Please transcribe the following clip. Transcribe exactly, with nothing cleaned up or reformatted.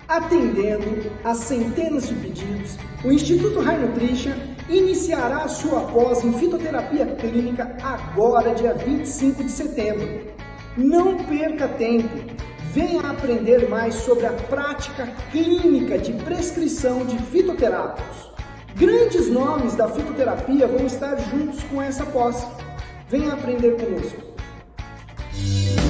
Atendendo a centenas de pedidos, o Instituto High Nutrition iniciará sua pós em fitoterapia clínica agora, dia vinte e cinco de setembro. Não perca tempo, venha aprender mais sobre a prática clínica de prescrição de fitoterápicos. Grandes nomes da fitoterapia vão estar juntos com essa pós. Venha aprender conosco.